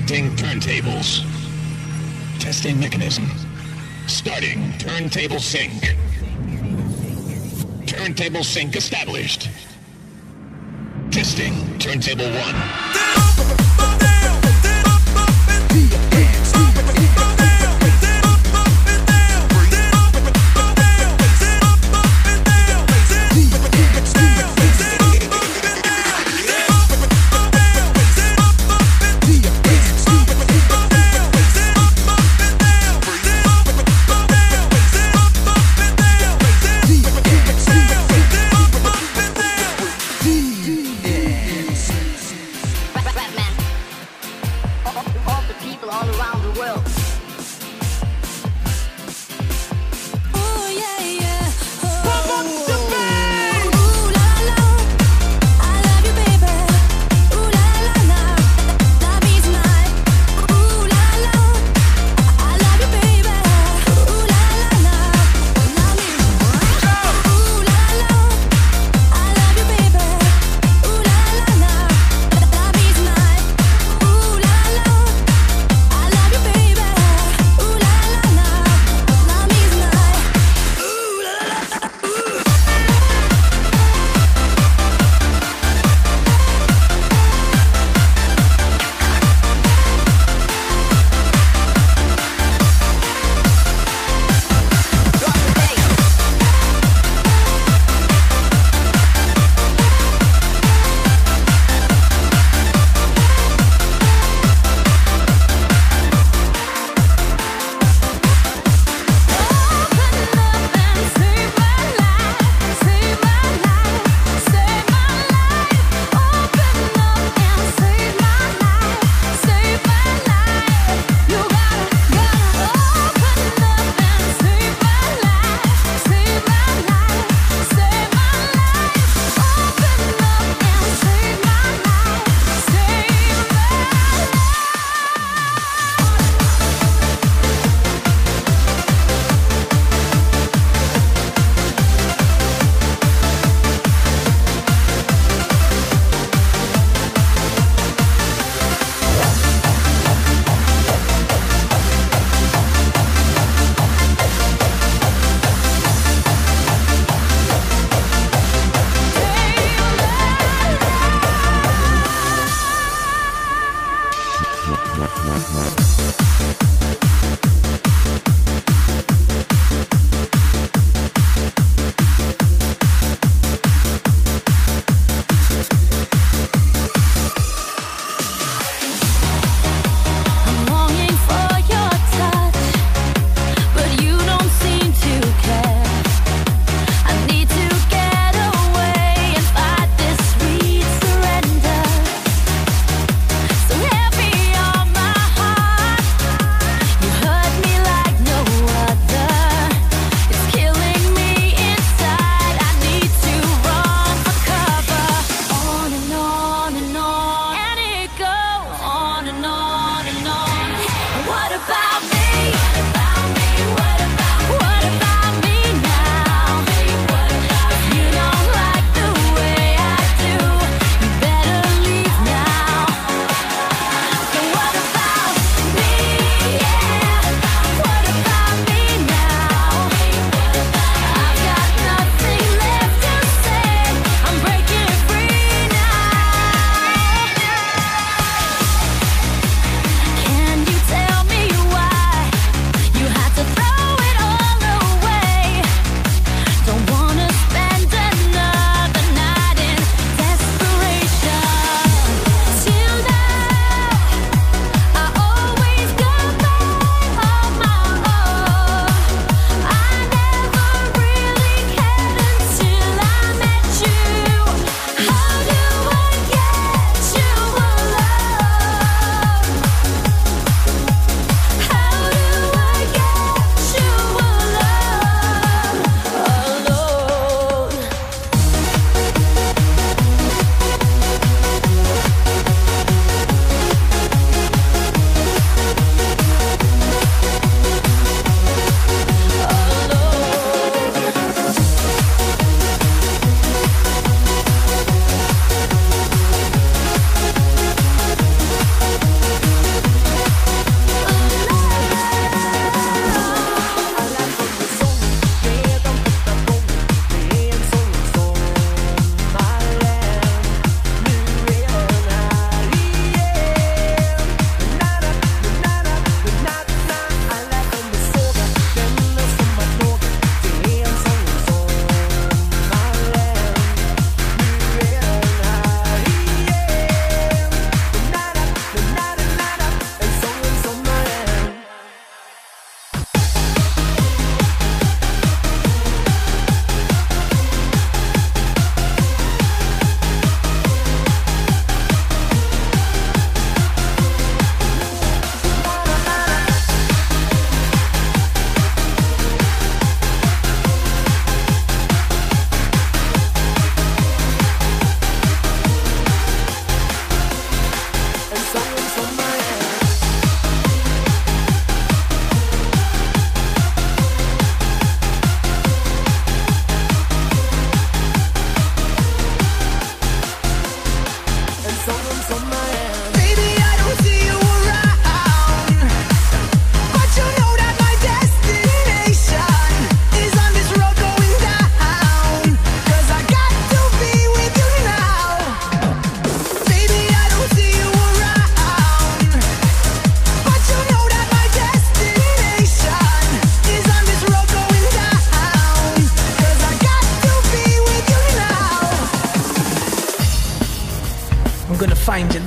Connecting turntables. Testing mechanism. Starting turntable sync. Turntable sync established. Testing turntable 1.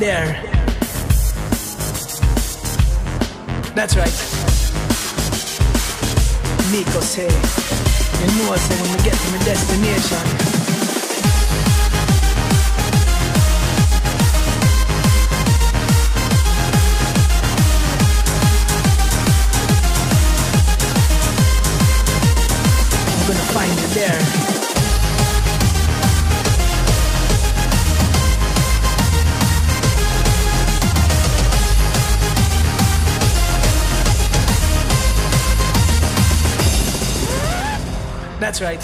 there. That's right. Nico say, you know I say when we get to my destination. Find you there. That's right.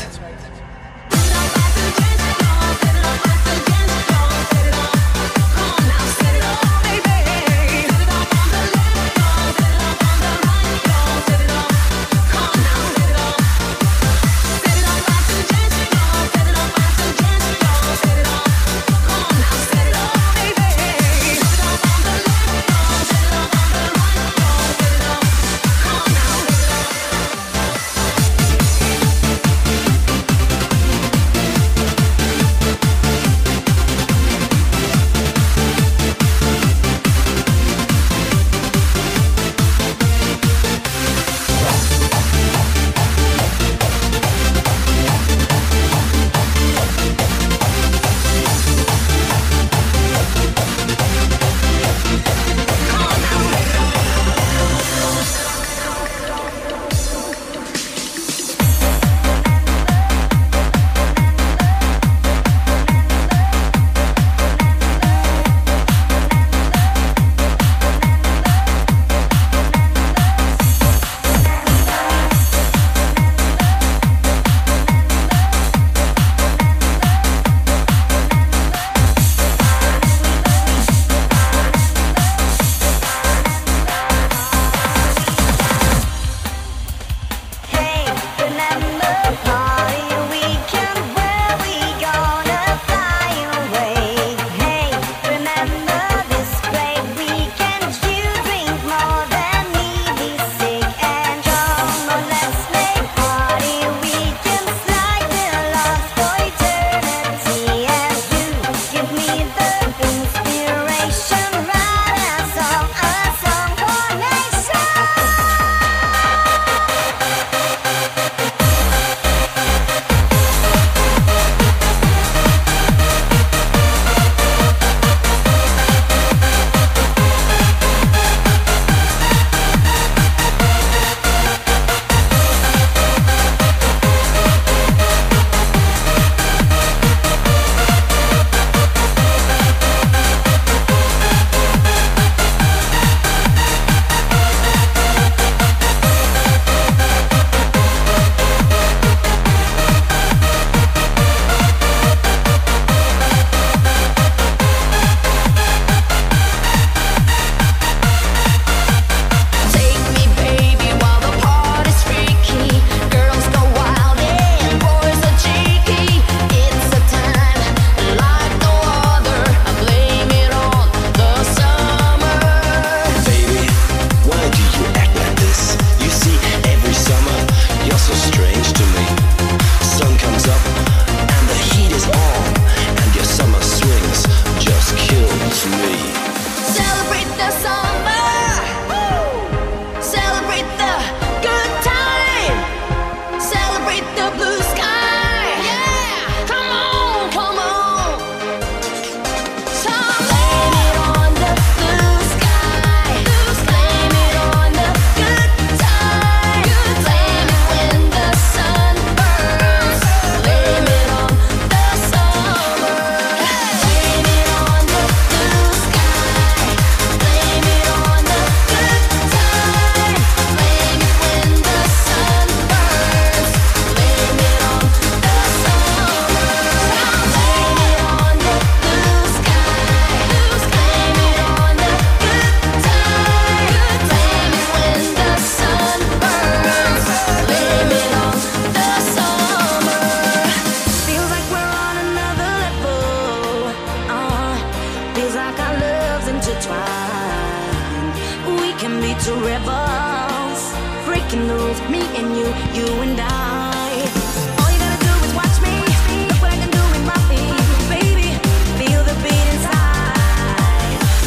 breaking the rules, me and you and I. All you gotta do is watch me. Look what I can do with my feet, baby. Feel the beat inside.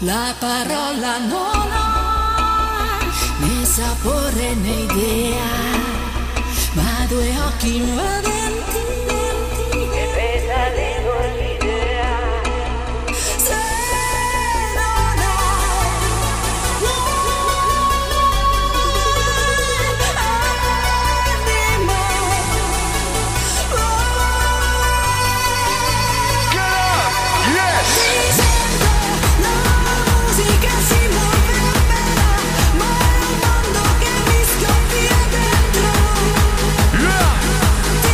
La parola non ha né sapore né idea, ma due occhi invadenti che pesa dentro l'idea. Se non hai anima, ti sento, la musica si muove appena, ma è un mondo che mi scoppia dentro. Ti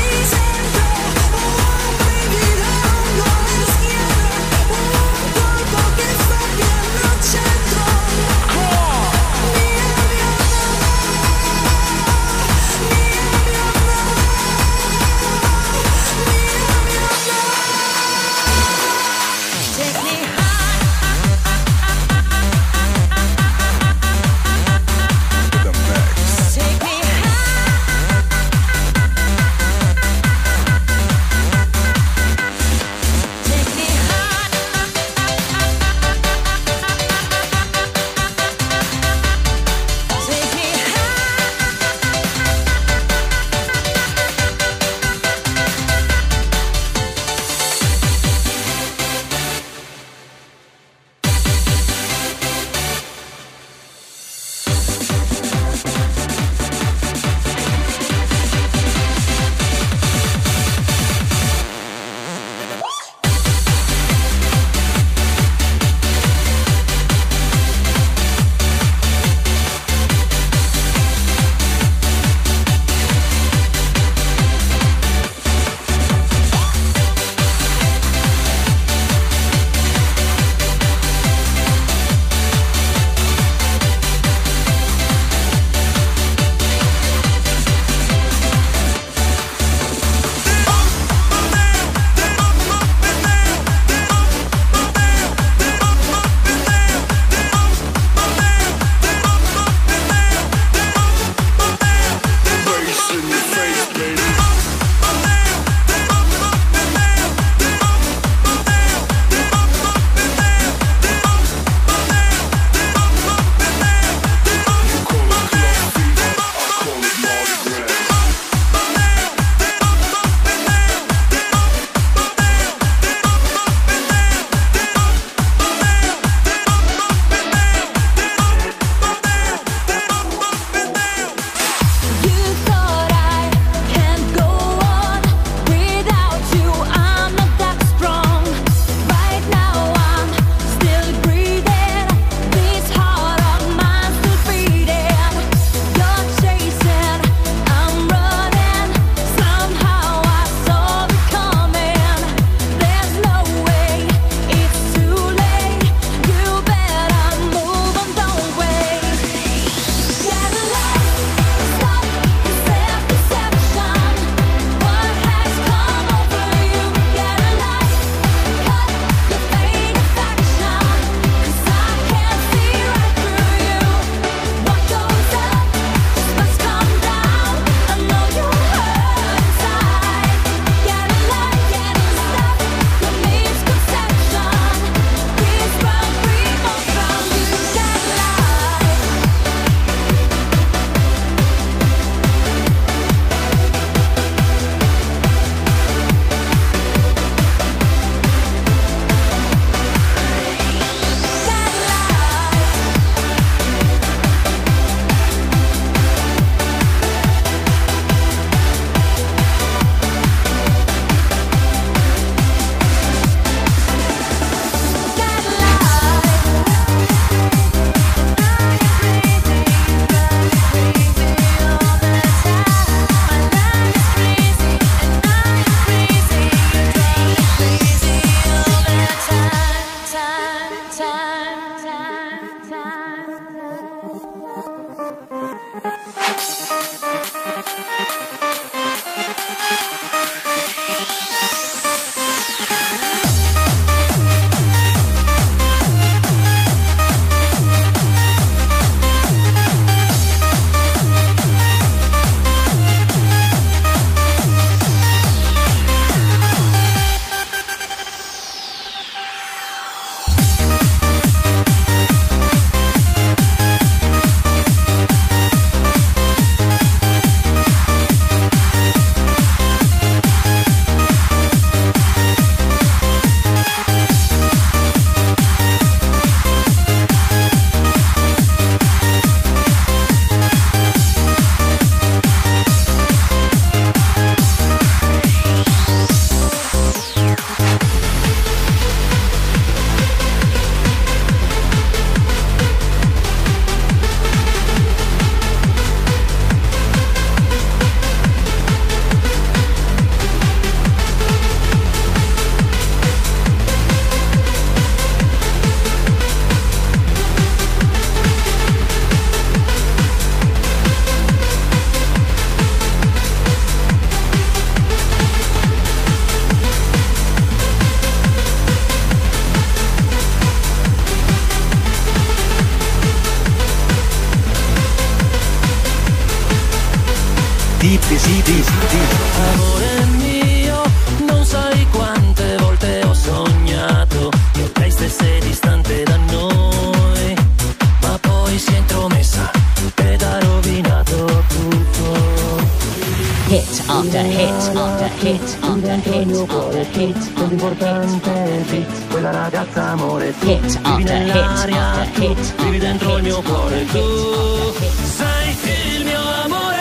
Amore mio, non sai quante volte ho sognato che lei stesse distante da noi, ma poi si è intromessa ed ha rovinato tutto. Hit after hit after hit after hit after hit. L'importante è che quella ragazza amore tu Hit vivi after nell'aria, hit after tu hit vivi dentro il mio after cuore, hit tu after hit. sei il mio amore.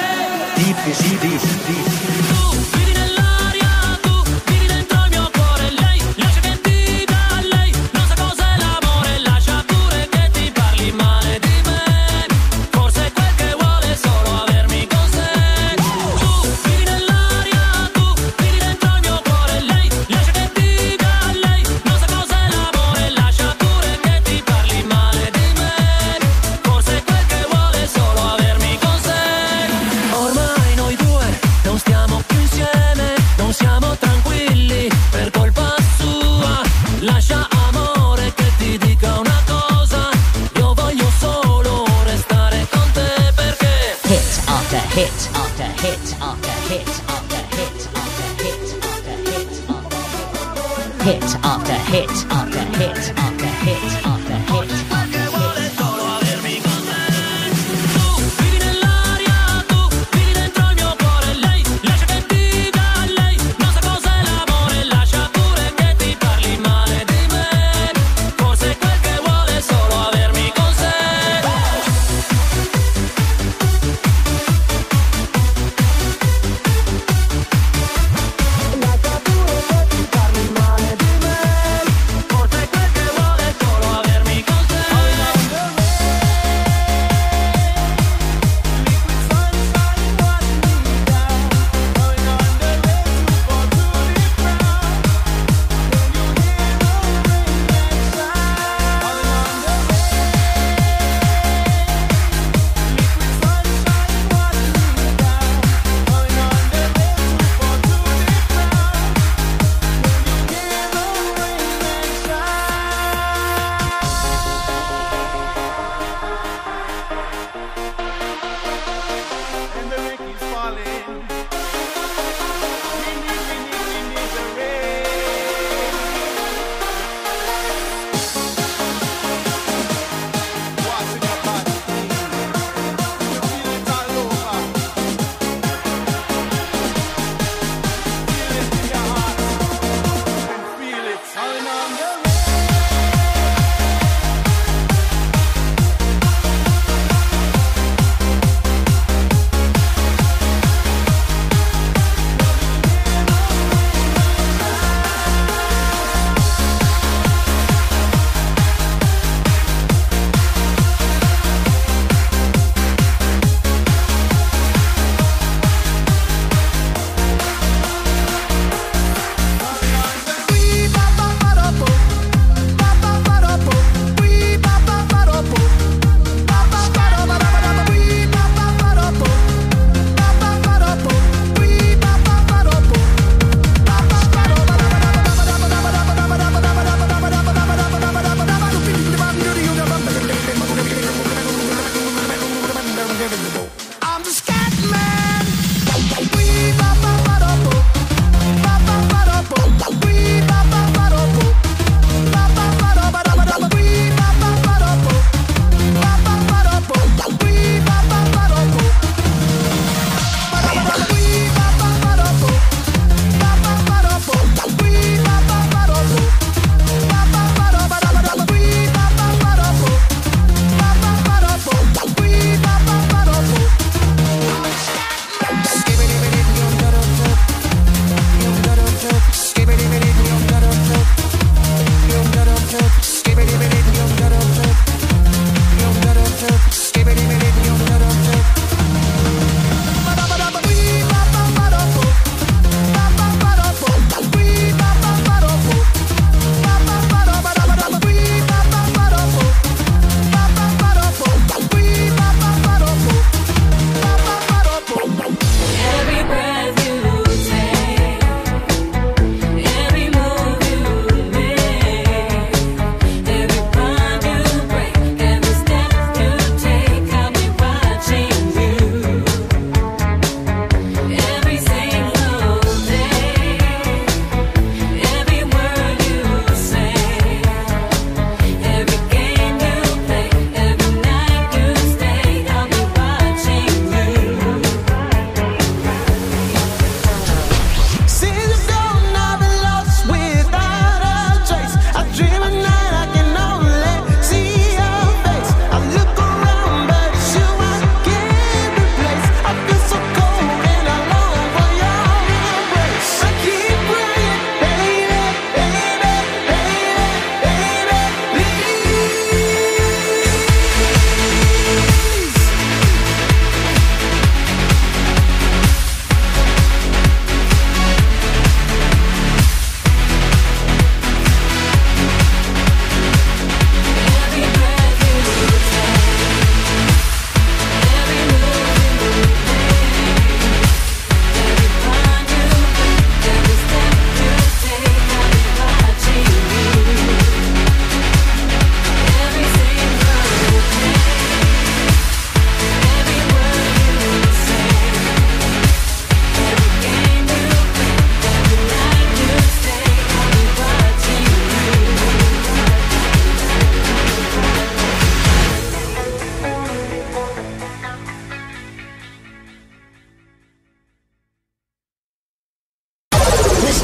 Tu vivi nell'aria, tu vivi dentro il mio cuore, lei lascia che dica a lei, non sa cos'è l'amore, lascia pure che ti parli male di me, forse quel che vuole è solo avermi con sé. Tu vivi nell'aria, tu vivi dentro il mio cuore, lei lascia che dica a lei, non sa cos'è l'amore, lascia pure che ti parli male di me, forse quel che vuole è solo avermi con sé. Ormai noi due non stiamo più insieme, non siamo tranquilli per colpa sua. Lascia amore che ti dica una cosa, io voglio solo restare con te perché Hit after hit after hit after hit after hit after hit after hit after hit after hit after hit after hit after hit. vuole solo avermi con te. Tu vivi nell'aria, tu vivi dentro il mio cuore, lei lascia che dica a lei, non sa cos'è l'amore, lascia pure che ti parli male di me, forse quel che vuole è solo avermi con sé. Lascia pure che ti parli male di me, forse quel che vuole è solo avermi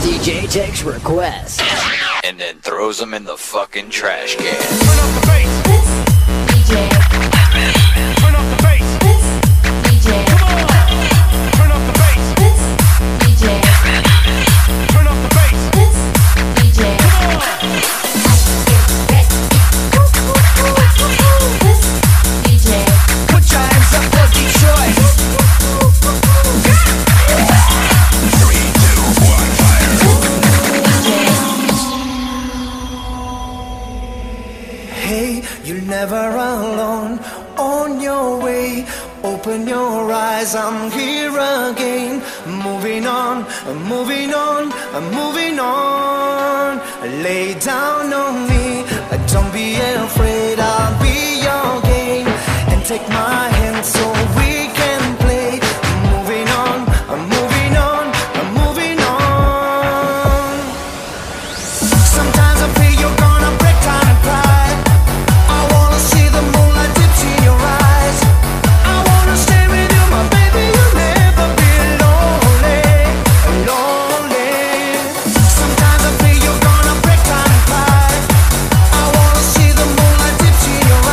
DJ takes requests and then throws them in the fucking trash can. Turn up the bass. DJ. Turn up the bass. DJ. Come on. Turn up the bass. DJ. Turn up the bass. DJ. Come on. DJ. Put your hands up for Detroit. 3, 2, 1, fire. Hey, you're never alone. On your way, open your eyes. I'm here again. Moving on, moving on, moving on. Lay down on me. Don't be afraid. I'll be your game. And take my hand so we can play. Moving on, moving on, moving on. Sometimes I feel you're gonna break down and cry. I wanna see the moonlight dips in your eyes. I wanna stay with you, my baby. You'll never be lonely, lonely. Sometimes I feel you're gonna break down and cry. I wanna see the moonlight dips in your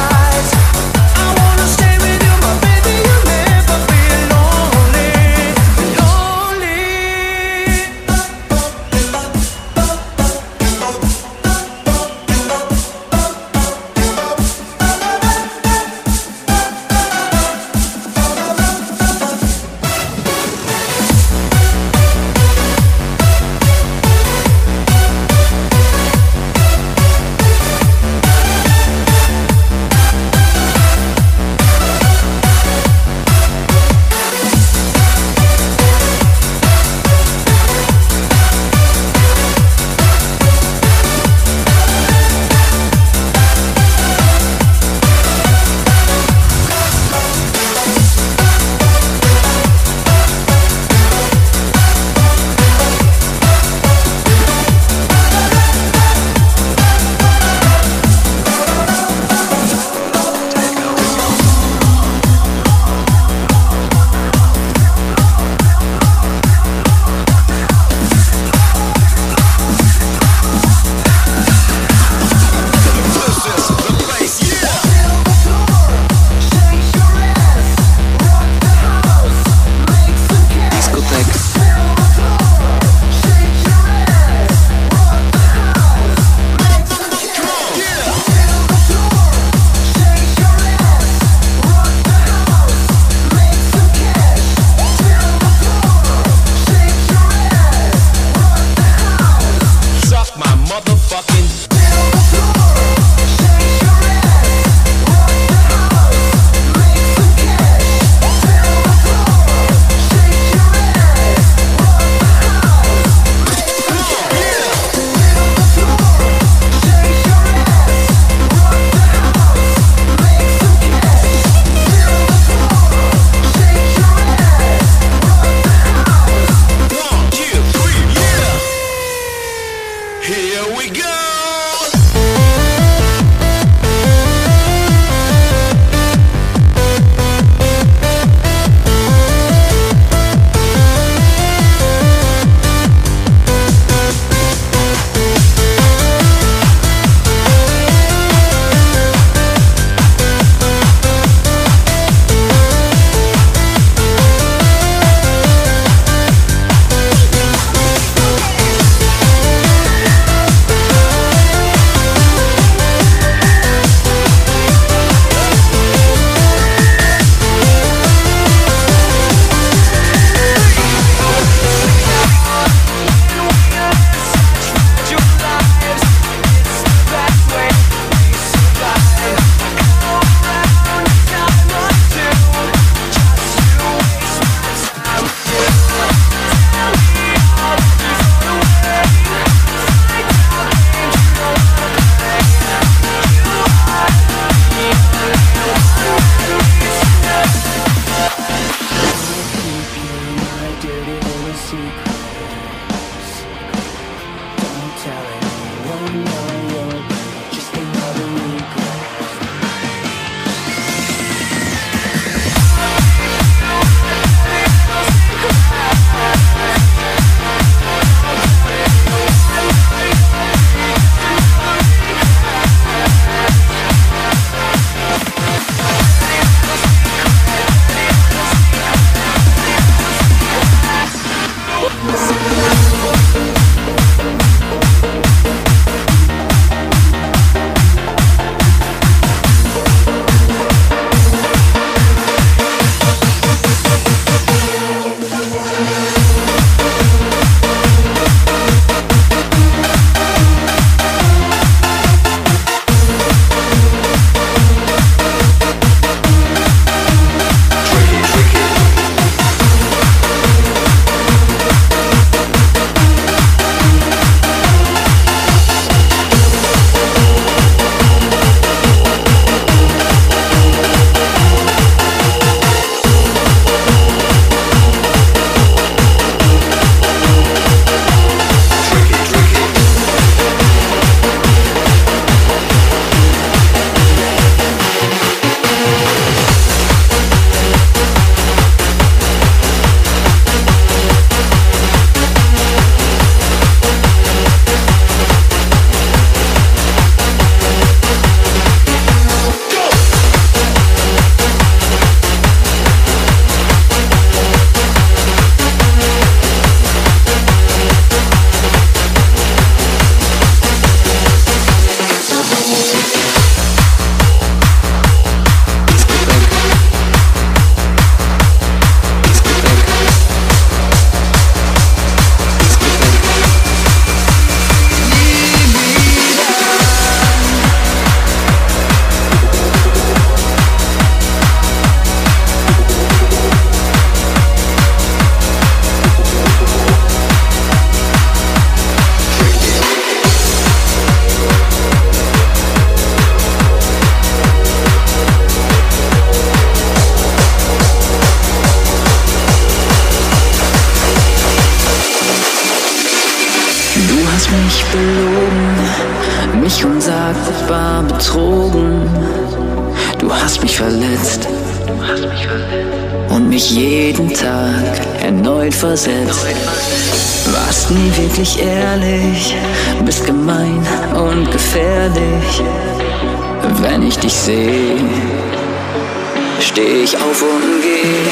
mich belogen, mich unsagbar betrogen. Du hast mich verletzt und mich jeden Tag erneut versetzt. Warst nie wirklich ehrlich, bist gemein und gefährlich. Wenn ich dich sehe, steh ich auf und geh.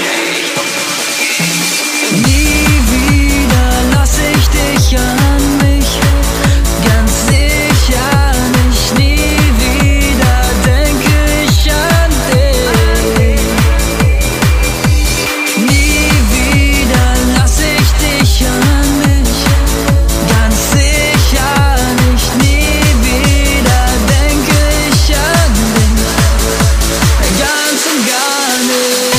Nie wieder lass ich dich an mich, ganz sicher nicht. Nie wieder denke ich an dich. Nie wieder lass ich dich an mich, ganz sicher nicht. Nie wieder denke ich an dich, ganz und gar nicht.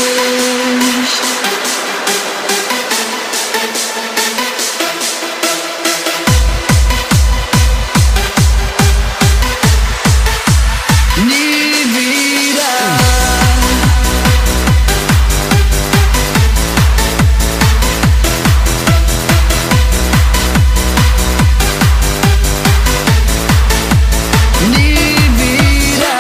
Nie wieder. Nie wieder.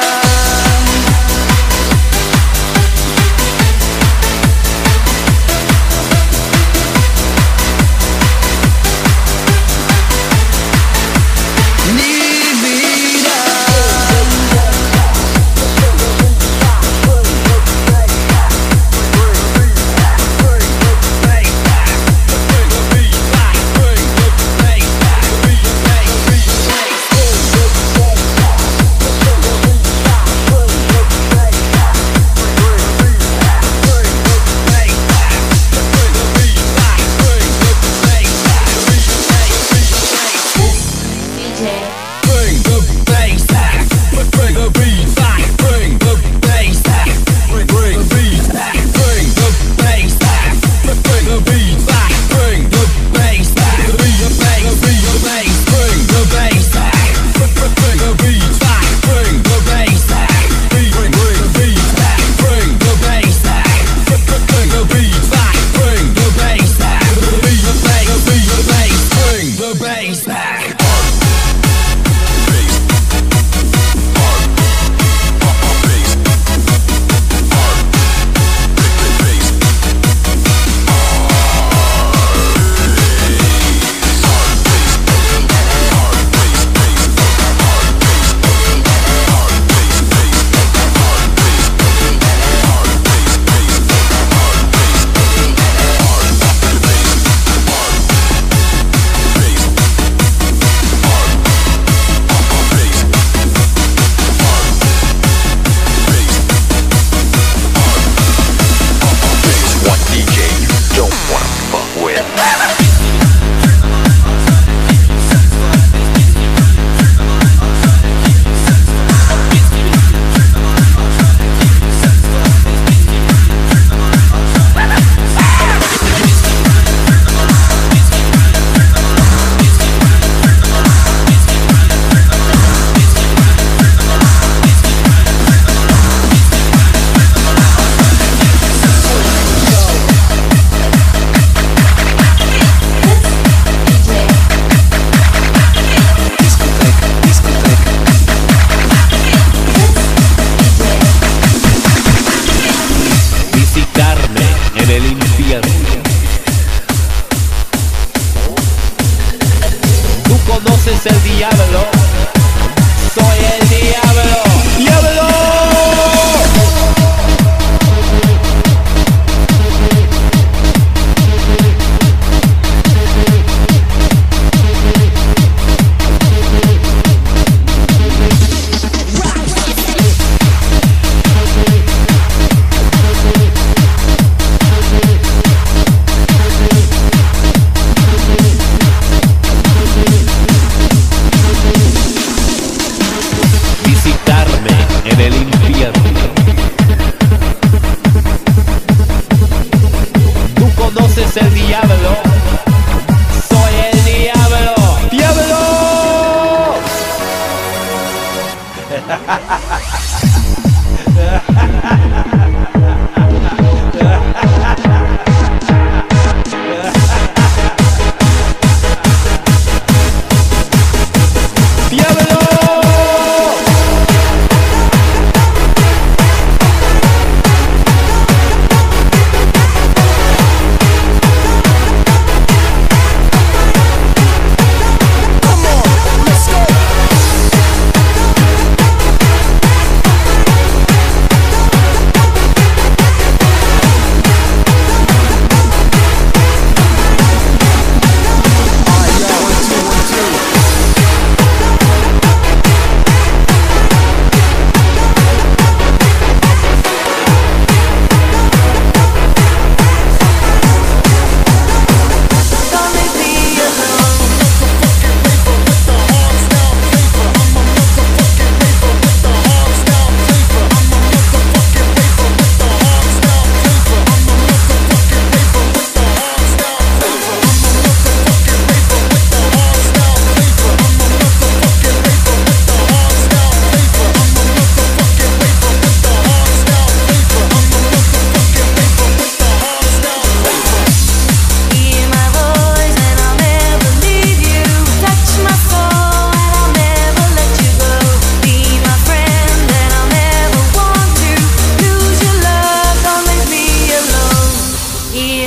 Nie wieder. One DJ you don't wanna fuck with. Visitarme en el infierno. Tú conoces el diablo, soy el diablo. ¡Diablo! Visitarme en el infierno. Tú conoces el diablo, soy el diablo. ¡Diablo!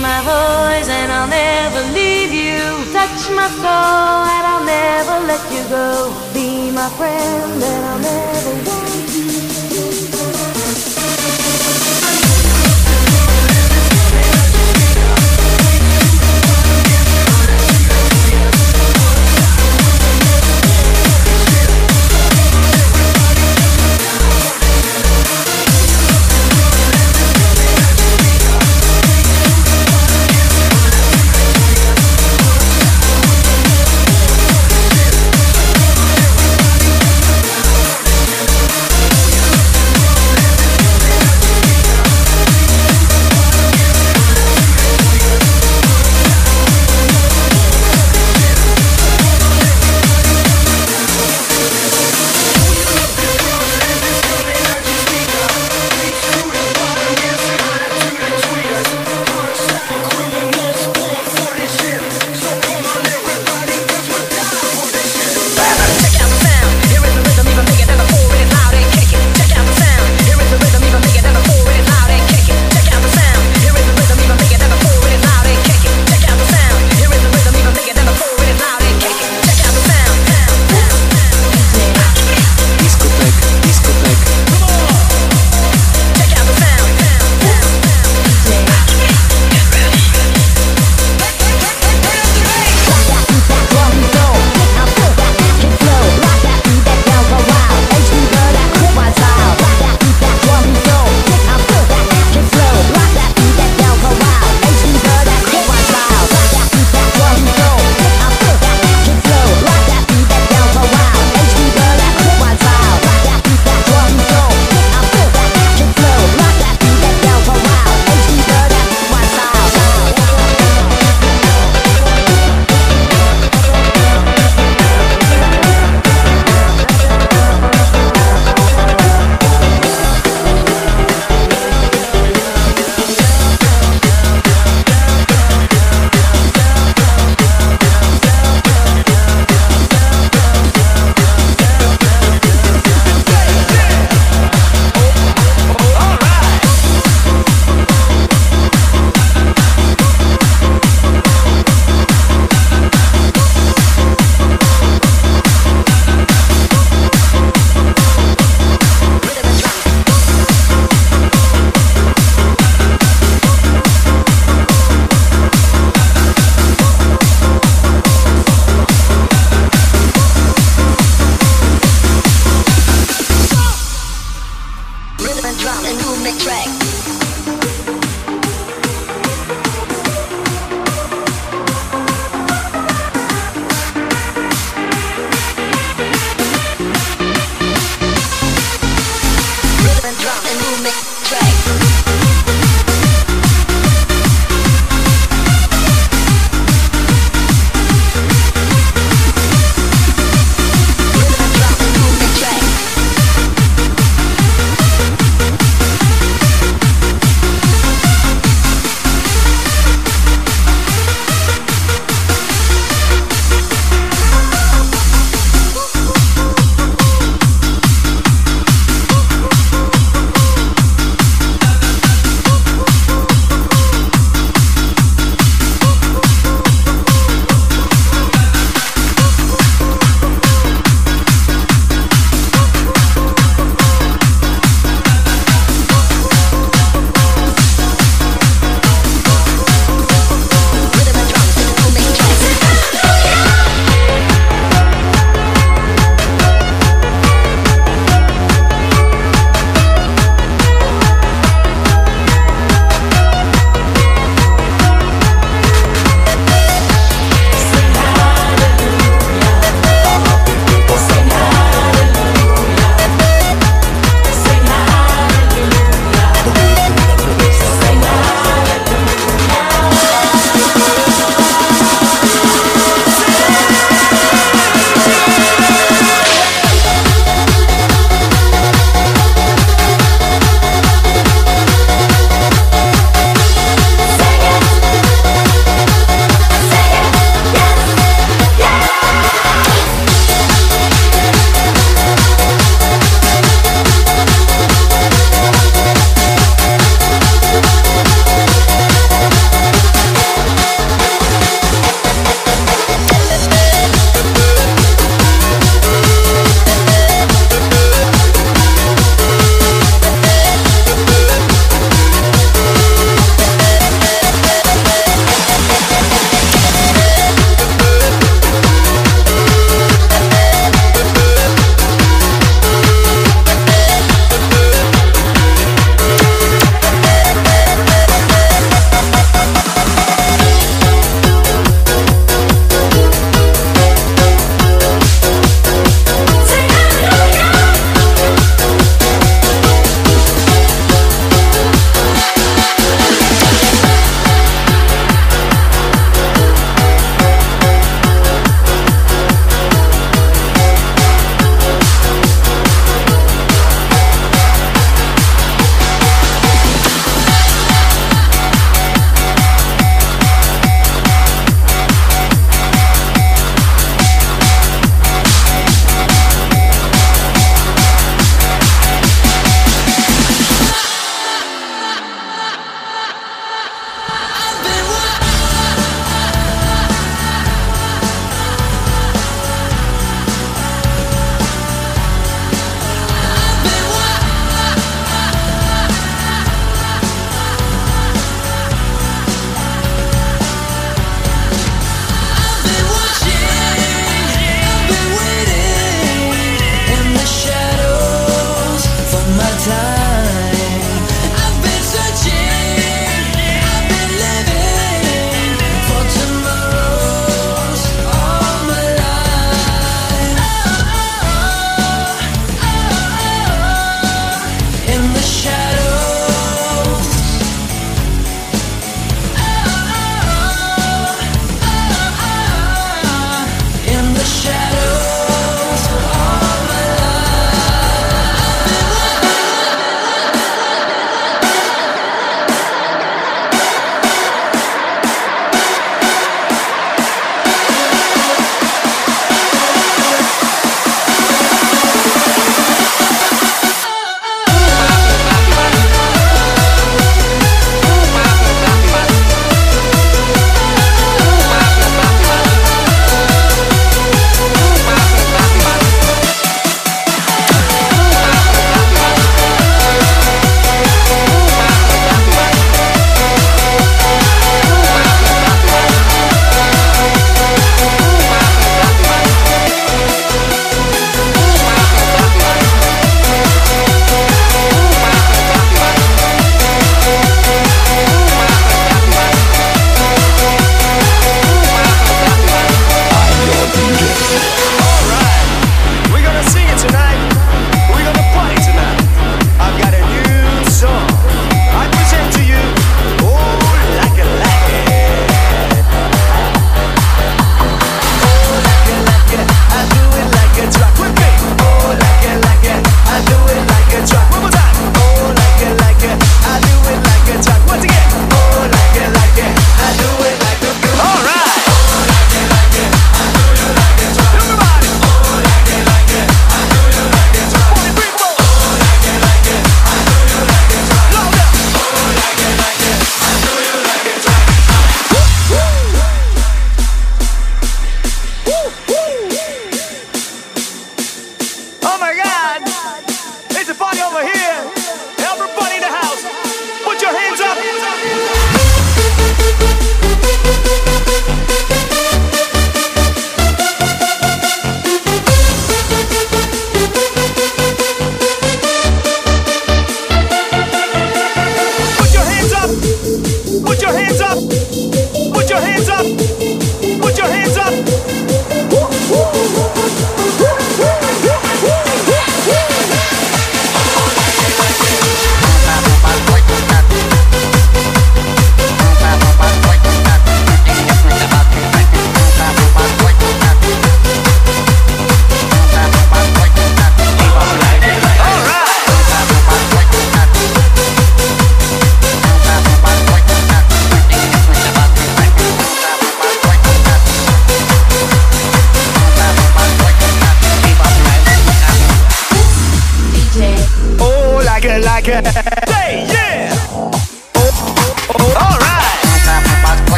my voice and I'll never leave you. Touch my soul and I'll never let you go. Be my friend and I'll never want you.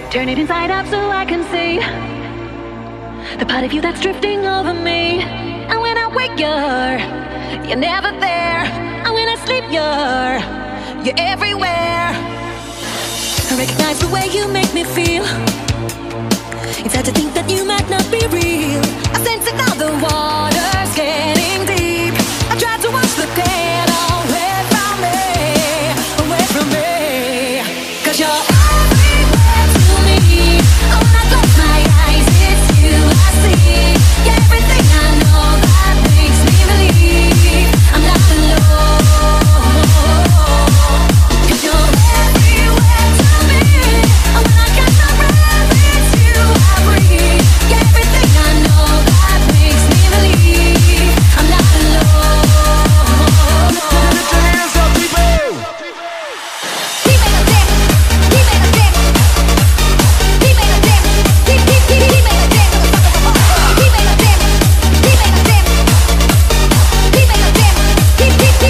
Turn it inside out so I can see the part of you that's drifting over me. And when I wake you're never there. And when I sleep you're everywhere. I recognize the way you make me feel. It's hard to think that you might not be real. I sense it now, the water's getting deep. I try to wash the pain away from me, away from me. 'Cause you're everywhere to me. Oh, when I close my eyes, it's you I see. You're everything I know that makes me believe I'm not alone. 'Cause you're everywhere to me. Oh, when I catch my breath, it's you I breathe. You're everything I know that makes me believe I'm not alone. Put your hands up, people! He made a dip. He made a dip. He made a dip. He made a dip. He made a dip. He made a dip. He made a dip. He made a dip. He made a dip.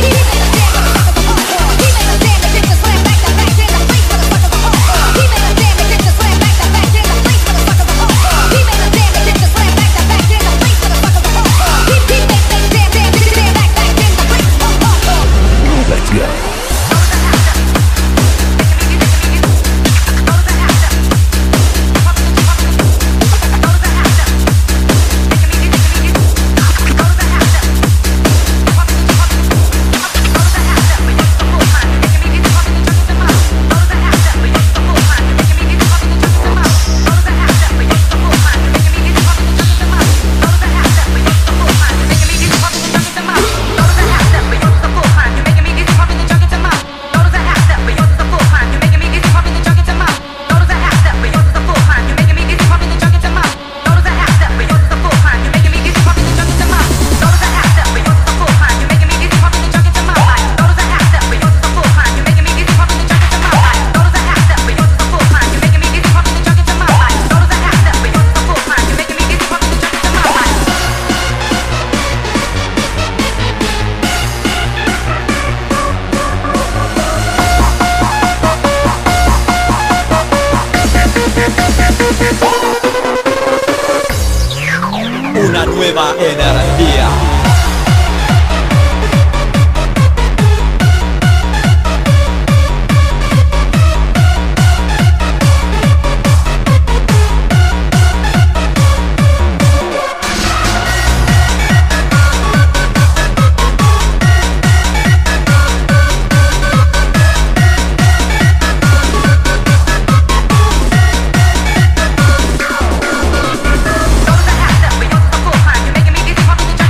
The dip just slam back, the back in the face for the sucker the hole. He made a dip. The dip just slam back, the back in the face for the sucker the hole. He made a dip. The dip just slam back, the back in the face for the sucker the hole. He made that dip, dip, dip, back in the face. Let's go. Una nueva energía. Making me dizzy, popping the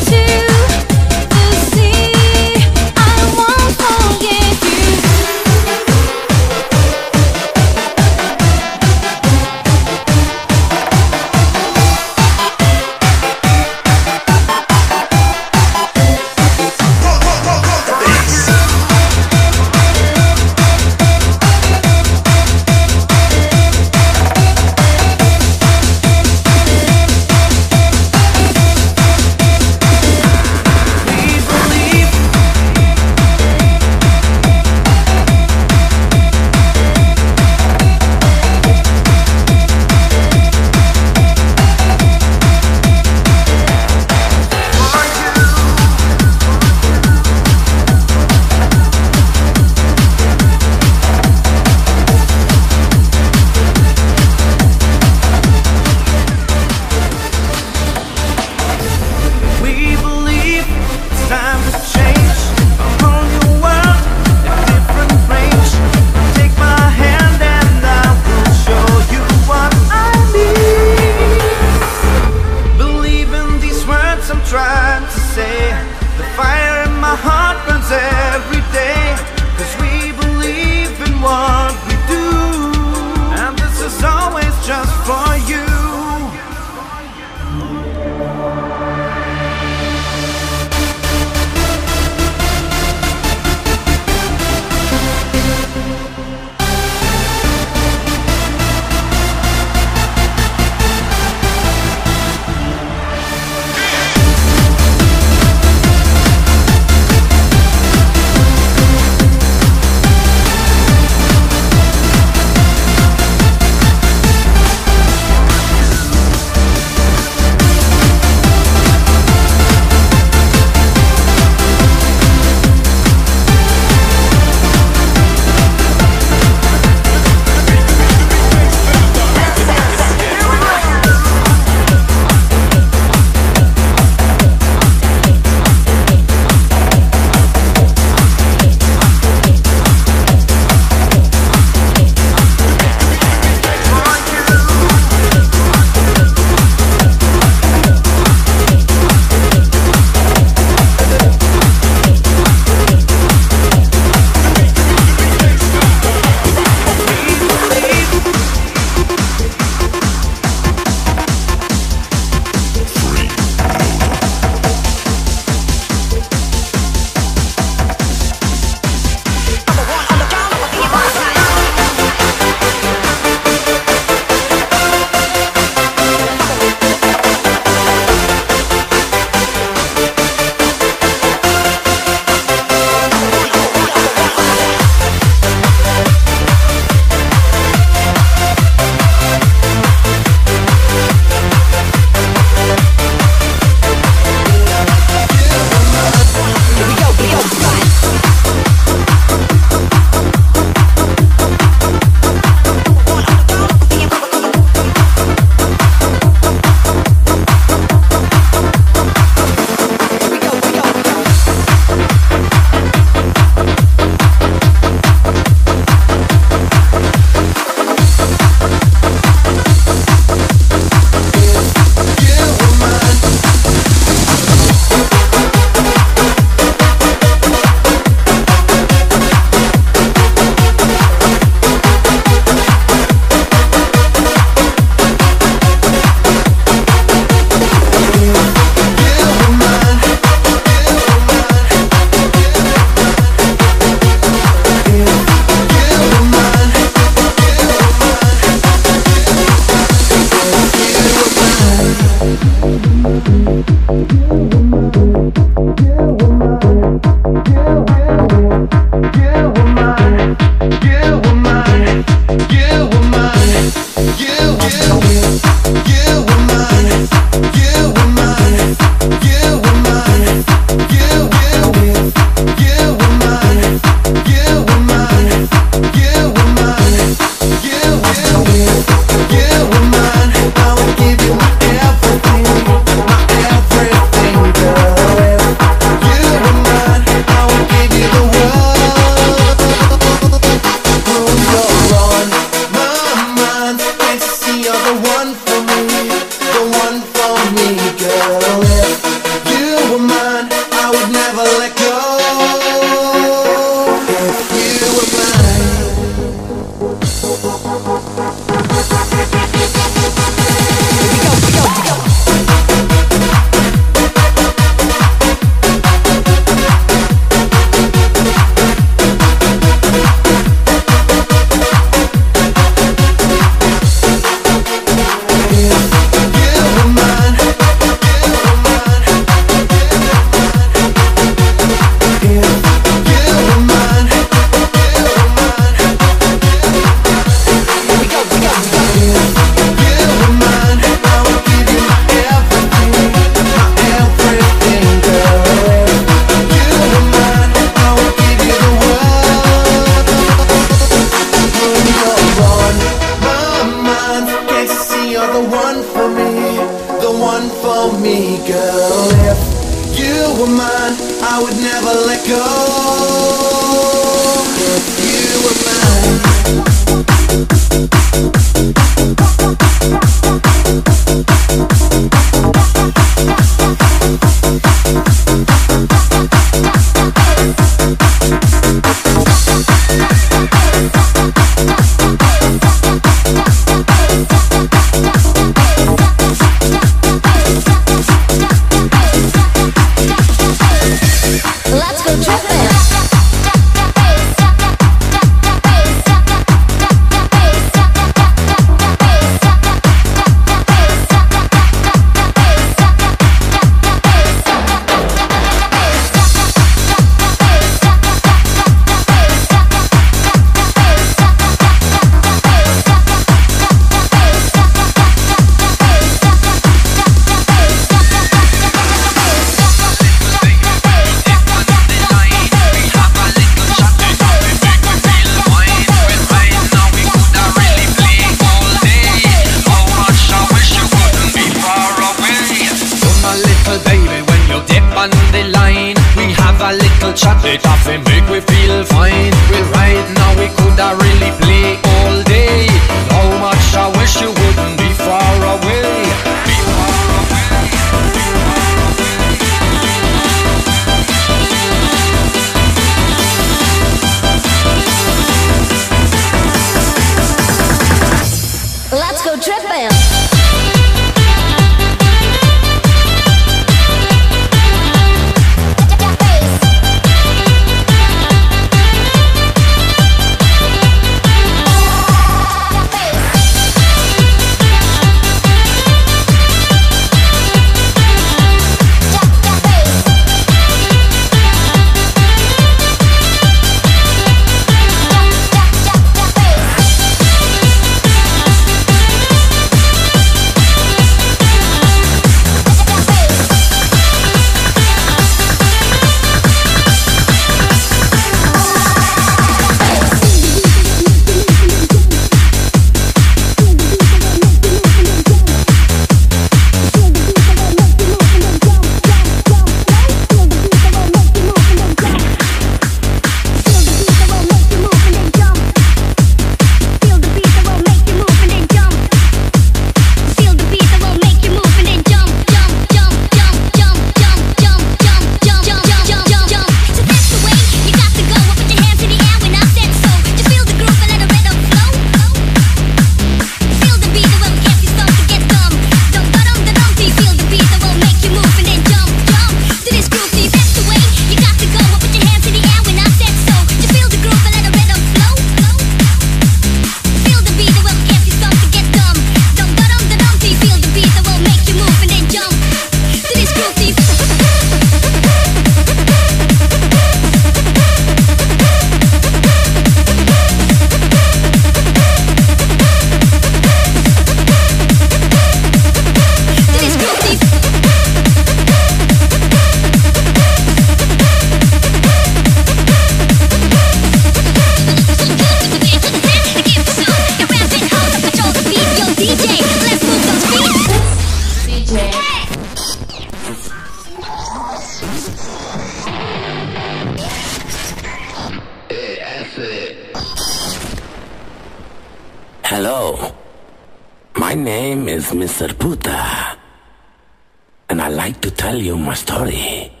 Hello, my name is Mr. Puta, and I like to tell you my story.